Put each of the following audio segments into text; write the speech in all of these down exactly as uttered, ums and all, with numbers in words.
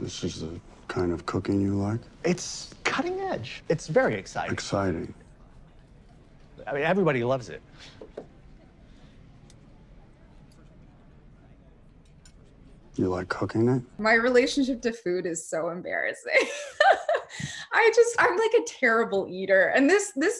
This is the kind of cooking you like? It's cutting edge. It's very exciting. Exciting. I mean, everybody loves it. You like cooking it? My relationship to food is so embarrassing. I just, I'm like a terrible eater. And this, this,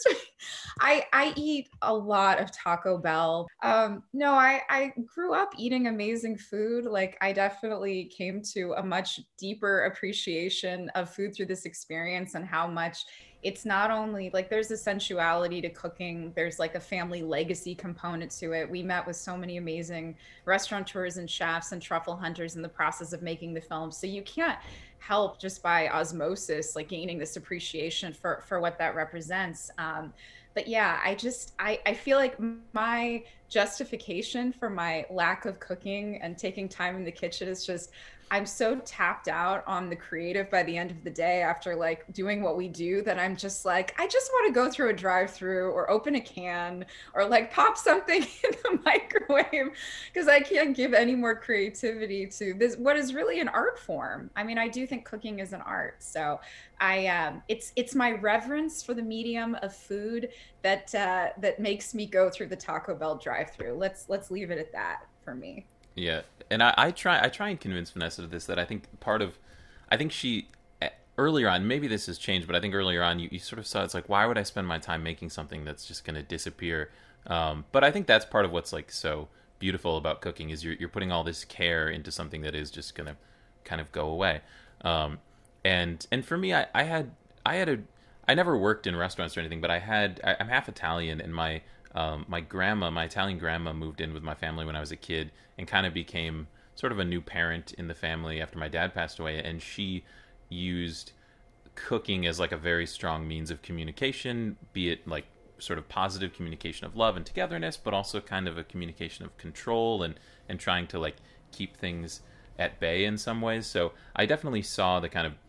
I, I eat a lot of Taco Bell. Um, no, I, I grew up eating amazing food. Like I definitely came to a much deeper appreciation of food through this experience and how much it's not only like there's a sensuality to cooking, there's like a family legacy component to it. We met with so many amazing restaurateurs and chefs and truffle hunters in the process of making the film. So you can't help just by osmosis, like gaining this appreciation for, for what that represents. Um, but yeah, I just, I, I feel like my justification for my lack of cooking and taking time in the kitchen is just, I'm so tapped out on the creative by the end of the day after like doing what we do that I'm just like, I just want to go through a drive-through or open a can or like pop something in the microwave because I can't give any more creativity to this, what is really an art form. I mean, I do think cooking is an art. So I, um, it's, it's my reverence for the medium of food that, uh, that makes me go through the Taco Bell drive-through. Let's, let's leave it at that for me. Yeah, and I, I try I try and convince Vanessa of this, that I think part of, I think she, earlier on, maybe this has changed, but I think earlier on you, you sort of saw it's like, why would I spend my time making something that's just going to disappear? Um, but I think that's part of what's like so beautiful about cooking is you're, you're putting all this care into something that is just going to kind of go away. Um, and and for me, I, I had, I had a, I never worked in restaurants or anything, but I had, I, I'm half Italian and my, Um, my grandma, my Italian grandma, moved in with my family when I was a kid and kind of became sort of a new parent in the family after my dad passed away. And she used cooking as like a very strong means of communication, be it like sort of positive communication of love and togetherness, but also kind of a communication of control and, and trying to like keep things at bay in some ways. So I definitely saw the kind of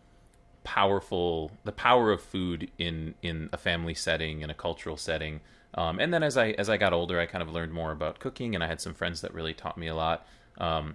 powerful, the power of food in, in a family setting, in a cultural setting. Um, and then as I as I got older, I kind of learned more about cooking, and I had some friends that really taught me a lot. Um,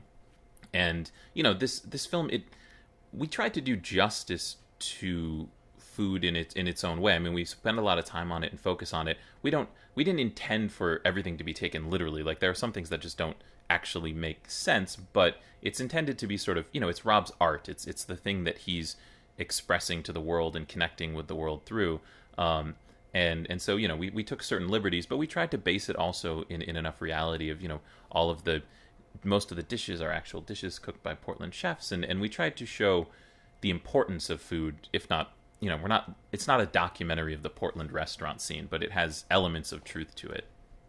and you know, this this film, it we tried to do justice to food in its in its own way. I mean, we spend a lot of time on it and focus on it. We don't we didn't intend for everything to be taken literally. Like there are some things that just don't actually make sense, but it's intended to be sort of, you know, it's Rob's art. It's it's the thing that he's expressing to the world and connecting with the world through. Um, And and so, you know, we, we took certain liberties, but we tried to base it also in, in enough reality of, you know, all of the, most of the dishes are actual dishes cooked by Portland chefs. And, and we tried to show the importance of food, if not, you know, we're not, it's not a documentary of the Portland restaurant scene, but it has elements of truth to it.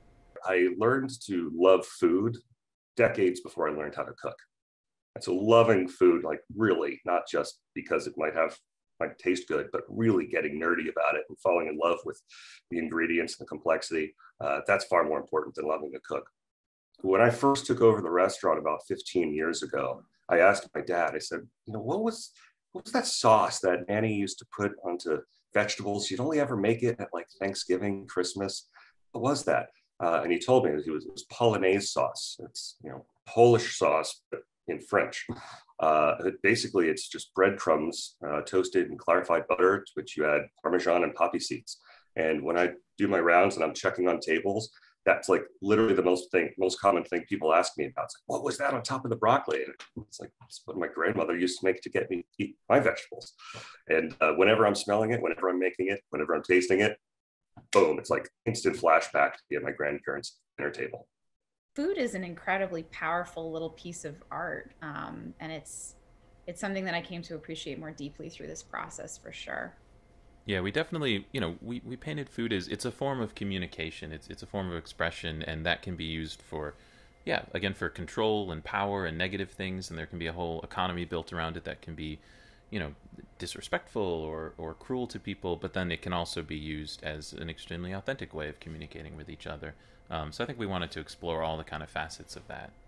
I learned to love food decades before I learned how to cook. And so loving food, like really, not just because it might have might taste good, but really getting nerdy about it and falling in love with the ingredients and the complexity, uh, that's far more important than loving to cook. When I first took over the restaurant about fifteen years ago, I asked my dad, I said, you know, what was, what was that sauce that Nanny used to put onto vegetables? You'd only ever make it at like Thanksgiving, Christmas. What was that? Uh, and he told me it was, it was Polonaise sauce. It's, you know, Polish sauce, but in French. Uh, basically, it's just breadcrumbs uh, toasted in clarified butter, to which you add Parmesan and poppy seeds. And when I do my rounds and I'm checking on tables, that's like literally the most thing, most common thing people ask me about. It's like, what was that on top of the broccoli? And it's like, it's what my grandmother used to make to get me to eat my vegetables. And uh, whenever I'm smelling it, whenever I'm making it, whenever I'm tasting it, boom, it's like instant flashback to be at my grandparents' dinner table. Food is an incredibly powerful little piece of art, um, and it's it's something that I came to appreciate more deeply through this process, for sure. Yeah, we definitely, you know, we, we painted food as, it's a form of communication, it's it's a form of expression, and that can be used for, yeah, again, for control and power and negative things, and there can be a whole economy built around it that can be, you know, disrespectful or, or cruel to people, but then it can also be used as an extremely authentic way of communicating with each other. Um, so I think we wanted to explore all the kind of facets of that.